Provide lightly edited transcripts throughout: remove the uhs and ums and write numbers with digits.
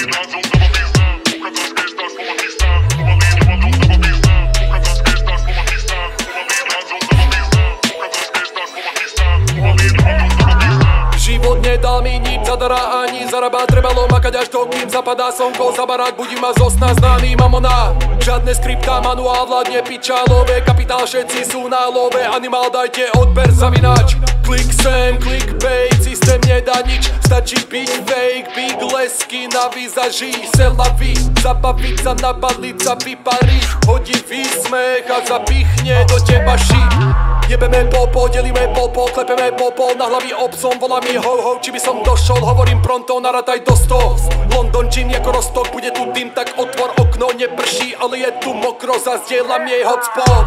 Život nedal mi nič zadara ani zarábať, trebalo makať až to, kým zapadá slnko za barák. Budí ma zo sna známy mamona, žiadne skripta, manuál vládne pičalové, kapitál všetci sú na love, animál dajte odber zavinač. Klik sem, clickbait, systém nedá nič, stačí byť fake, big lesky na výzaží, selaví, zabaviť sa, nabaliť sa, vypariť, hodí výsmech a zapichne do teba šíp. Jebeme popo, delíme popo, klepeme popo, na hlavy obsom, volá mi ho, či by som došol, hovorím pronto, narátaj do 100. London čin ako Rostok, bude tu dym, tak otvor okno, neprší, ale je tu mokro, zazdieľam jej hotspot.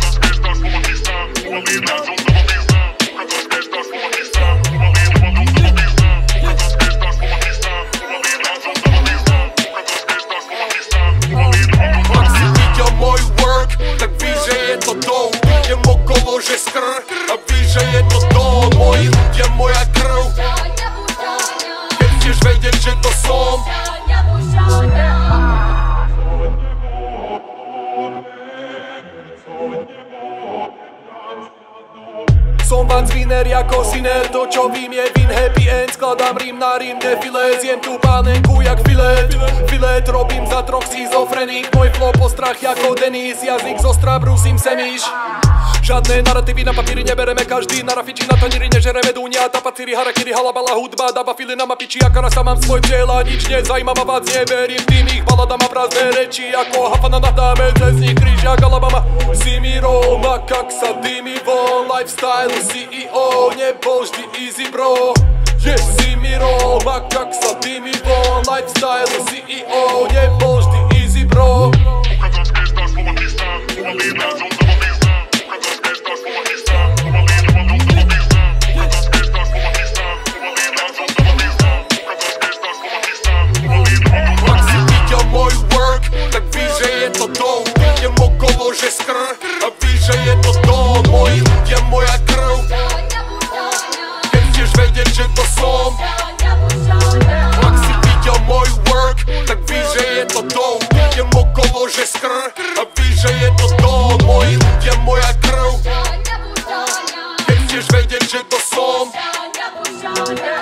Ak si videl môj work, tak víš, že je to dope. Idem okolo, že skrr, a víš, že je to dom. Moji ľudia, moja krv. Keď chceš vedieť, že to som. Som van Zwiner jako Sinner, to čo vím je win, happy end. Skladám rím na rím, defile, zjem tu pánenku jak filet. Filet robím za troch schizofrenik, môj flow postrach jako Denis, jazyk zo ostra brúsim semíš. Žiadne narratívy na papíri nebereme, každý na rafiči na taníri nežereme dúnia, tapacíri, harakiri, halabala, hudba, dáva fily na mapiči, ako rasa mám svoj cieľ a nič nezajíma ma vás, neverím tým ich baladám a prázdne reči, ako hafana nadáme, cez nich kríž jak Alabama. Si mi Roma, kak sa dými von, lifestyle CEO, nebol vždy easy bro. Si mi Roma, kak sa dými von, lifestyle CEO, nebol vždy easy bro. Idem okolo, že skrr, a víš, že je to dom. Moji ľudia, moja krv. Keď chceš vedieť, že to som. Ak si videl môj work, tak víš, že je to dom. Idem okolo, že skrr, a víš, že je to dom. Moji ľudia, moja krv. Keď chceš vedieť, že to som.